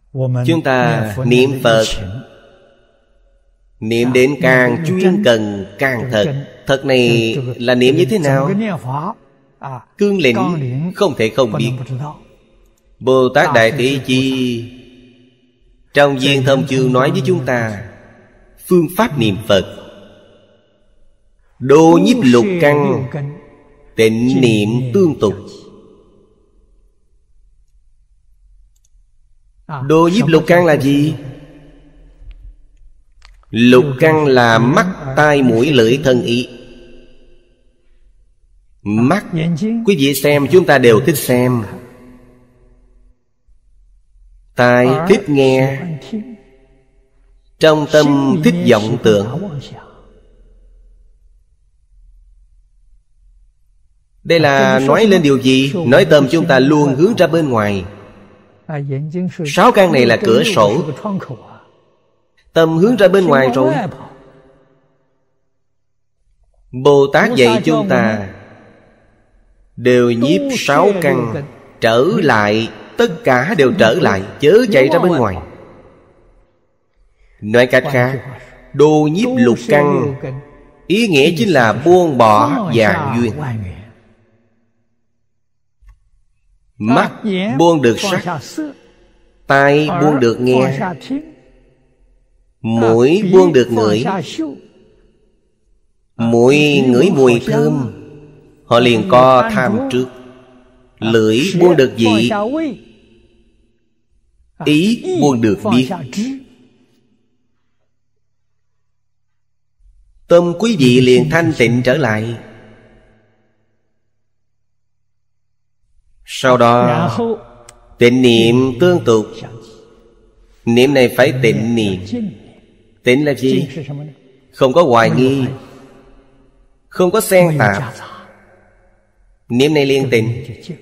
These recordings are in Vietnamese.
Chúng ta niệm Phật, niệm đến càng chuyên cần càng thật. Thật này là niệm như thế nào? Cương lĩnh không thể không biết. Bồ Tát Đại Thế Chí trong Viên Thông Chương nói với chúng ta phương pháp niệm Phật: đô nhiếp lục căn, tịnh niệm tương tục. Đô nhiếp lục căn là gì? Lục căn là mắt, tai, mũi, lưỡi, thân, ý. Mắt, quý vị xem chúng ta đều thích xem. Tai thích nghe, trong tâm thích vọng tưởng. Đây là nói lên điều gì? Nói tâm chúng ta luôn hướng ra bên ngoài. 6 căn này là cửa sổ. Tâm hướng ra bên ngoài rồi. Bồ Tát dạy chúng ta đều nhiếp 6 căn trở lại. Tất cả đều trở lại, chớ chạy ra bên ngoài. Nói cách khác, đô nhiếp lục căn ý nghĩa chính là buông bỏ vạn duyên. Mắt buông được sắc, tai buông được nghe, mũi buông được ngửi. Mũi ngửi mùi thơm, họ liền có tham trước. Lưỡi buông được vị, ý buông được biết. Tâm quý vị liền thanh tịnh trở lại. Sau đó tịnh niệm tương tục. Niệm này phải tịnh niệm. Tịnh là gì? Không có hoài nghi, không có xen tạp. Niệm này liền tịnh.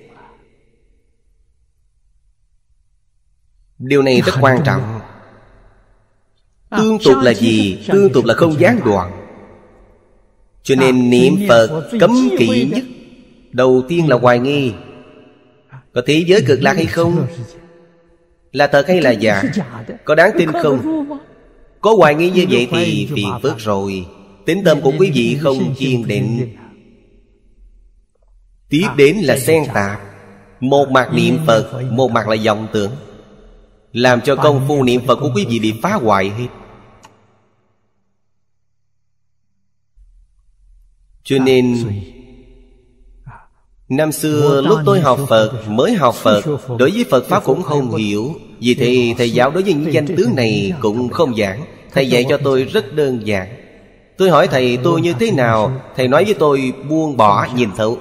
Điều này rất quan trọng. Tương tục là gì? Tương tục là không gián đoạn. Cho nên niệm Phật cấm kỵ nhất đầu tiên là hoài nghi. Có thế giới cực lạc hay không? Là thật hay là giả? Có đáng tin không? Có hoài nghi như vậy thì phiền phức rồi. Tín tâm của quý vị không kiên định. Tiếp đến là xen tạp. Một mặt niệm Phật, một mặt là vọng tưởng, làm cho công phu niệm Phật của quý vị bị phá hoại hết. Cho nên năm xưa lúc tôi học Phật, mới học Phật, đối với Phật Pháp cũng không hiểu. Vì thế thầy giáo đối với những danh tướng này cũng không giảng. Thầy dạy cho tôi rất đơn giản. Tôi hỏi thầy tôi như thế nào, thầy nói với tôi buông bỏ nhìn thấu.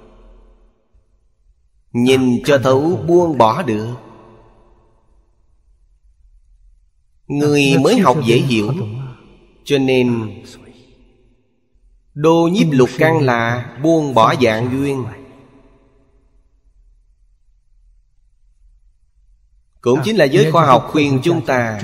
Nhìn cho thấu buông bỏ được. Người mới học dễ hiểu. Cho nên đô nhiếp lục căn là buông bỏ vạn duyên. Cũng chính là giới khoa học khuyên chúng ta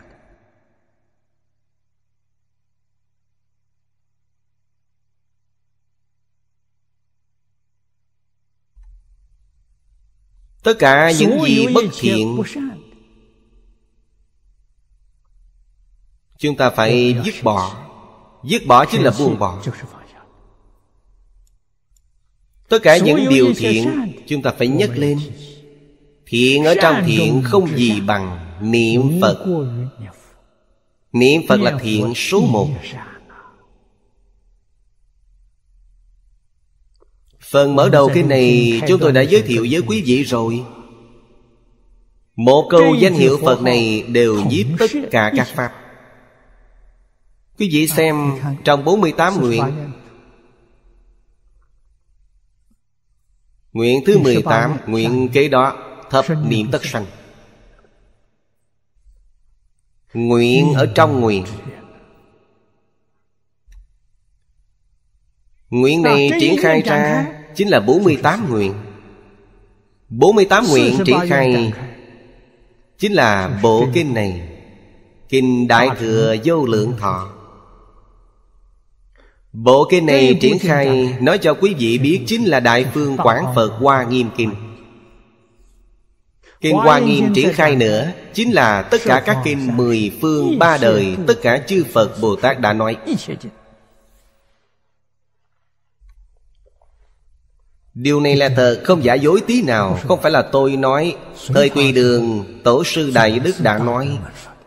tất cả những gì bất thiện chúng ta phải dứt bỏ. Dứt bỏ chính là buông bỏ. Tất cả những điều thiện chúng ta phải nhấc lên. Thiện ở trong thiện không gì bằng niệm Phật. Niệm Phật là thiện số 1. Phần mở đầu cái này chúng tôi đã giới thiệu với quý vị rồi. Một câu danh hiệu Phật này đều nhiếp tất cả các pháp. Quý vị xem trong 48 nguyện. Nguyện thứ 18, nguyện kế đó thập niệm tất sanh. Nguyện ở trong nguyện. Nguyện này triển khai ra chính là 48 nguyện. 48 nguyện triển khai chính là bộ kinh này, Kinh Đại Thừa Vô Lượng Thọ. Bộ kinh này triển khai nói cho quý vị biết chính là Đại Phương Quảng Phật Hoa Nghiêm Kinh. Kinh Hoa Nghiêm triển khai nữa, chính là tất cả các kinh 10 phương 3 đời, tất cả chư Phật Bồ Tát đã nói. Điều này là thật, không giả dối tí nào. Không phải là tôi nói. Thời Tùy Đường Tổ sư Đại Đức đã nói.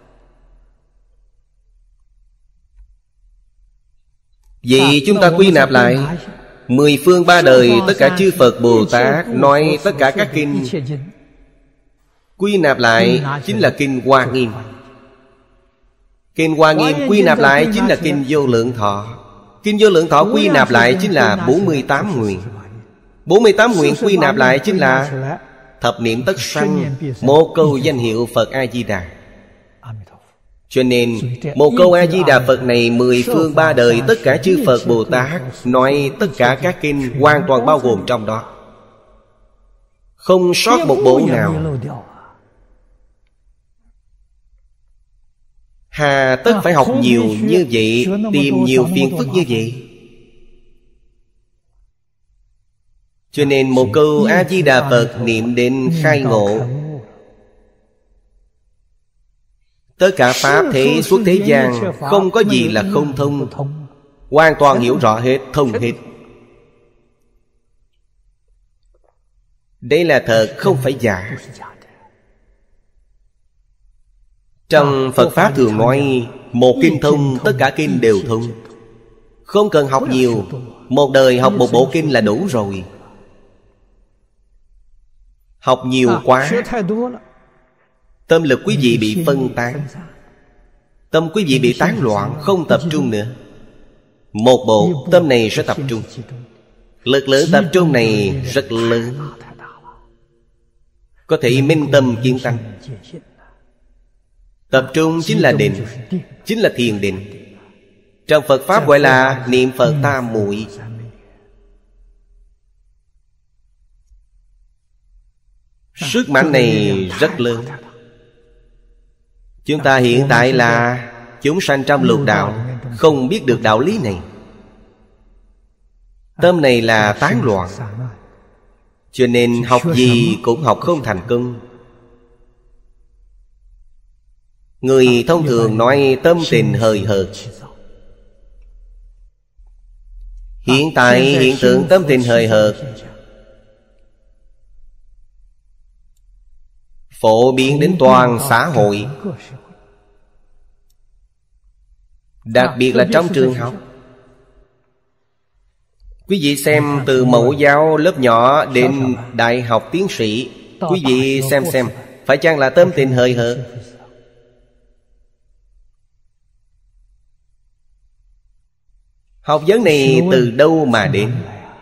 Vì chúng ta quy nạp lại 10 phương 3 đời, tất cả chư Phật Bồ Tát nói tất cả các kinh, quy nạp lại chính là Kinh Hoa Nghiêm. Kinh Hoa Nghiêm quy nạp lại chính là Kinh Vô Lượng Thọ. Kinh Vô Lượng Thọ quy nạp lại chính là 48 nguyện. 48 nguyện quy nạp lại chính là thập niệm tất sanh, một câu danh hiệu Phật A-di-đà. Cho nên một câu A-di-đà Phật này 10 phương 3 đời, tất cả chư Phật Bồ Tát nói tất cả các kinh hoàn toàn bao gồm trong đó, không sót một bộ nào. Hà tất phải học nhiều như vậy, tìm nhiều phiền phức như vậy. Cho nên một câu A-di-đà Phật niệm đến khai ngộ. Tất cả pháp thế xuất thế gian, không có gì là không thông, hoàn toàn hiểu rõ hết, thông hết. Đây là thật, không phải giả. Trong Phật Pháp thường nói một kinh thông, tất cả kinh đều thông. Không cần học nhiều, một đời học một bộ kinh là đủ rồi. Học nhiều quá, tâm lực quý vị bị phân tán, tâm quý vị bị tán loạn, không tập trung nữa. Một bộ tâm này sẽ tập trung. Lực lượng tập trung này rất lớn, có thể minh tâm kiến tánh. Tập trung chính là định, chính là thiền định. Trong Phật Pháp gọi là niệm Phật tam muội. Sức mạnh này rất lớn. Chúng ta hiện tại là chúng sanh trong lục đạo, không biết được đạo lý này. Tâm này là tán loạn, cho nên học gì cũng học không thành công. Người thông thường nói tâm tình hời hợt. Hiện tại hiện tượng tâm tình hời hợt phổ biến đến toàn xã hội, đặc biệt là trong trường học. Quý vị xem từ mẫu giáo lớp nhỏ đến đại học tiến sĩ, quý vị xem phải chăng là tâm tình hời hợt? Học vấn này từ đâu mà đến?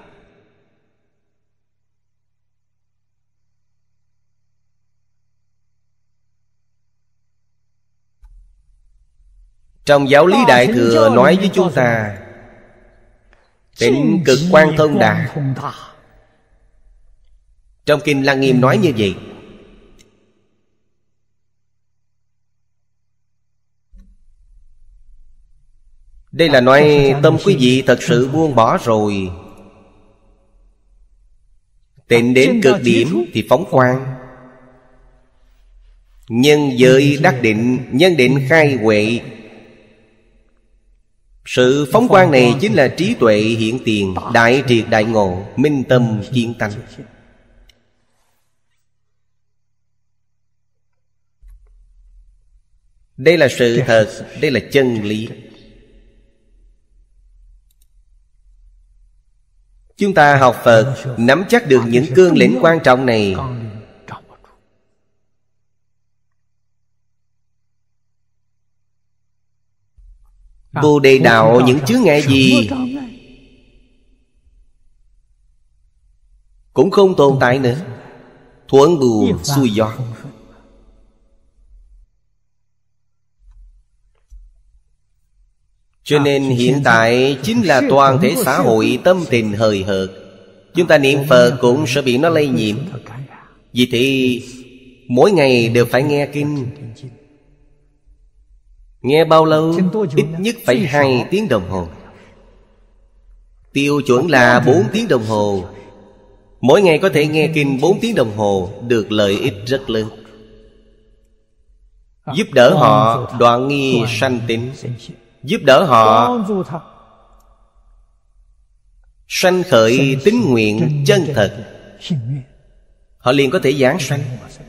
Trong giáo lý Đại Thừa nói với chúng ta tịnh cực quan thông đà. Trong Kinh Lăng Nghiêm nói như vậy. Đây là nói tâm quý vị thật sự buông bỏ rồi, tịnh đến cực điểm thì phóng quang. Nhân giới đắc định, nhân định khai huệ. Sự phóng quang này chính là trí tuệ hiện tiền, đại triệt đại ngộ, minh tâm kiến tánh. Đây là sự thật, đây là chân lý. Chúng ta học Phật, nắm chắc được những cương lĩnh quan trọng này, Bồ Đề đạo những chướng ngại gì cũng không tồn tại nữa. Thuận buồm xuôi gió. Cho nên hiện tại chính là toàn thể xã hội tâm tình hời hợt. Chúng ta niệm Phật cũng sẽ bị nó lây nhiễm. Vì thế mỗi ngày đều phải nghe kinh. Nghe bao lâu? Ít nhất phải 2 tiếng đồng hồ. Tiêu chuẩn là 4 tiếng đồng hồ. Mỗi ngày có thể nghe kinh 4 tiếng đồng hồ, được lợi ích rất lớn. Giúp đỡ họ đoạn nghi sanh tính, giúp đỡ họ sanh khởi tín nguyện chân thật, họ liền có thể giảng sanh.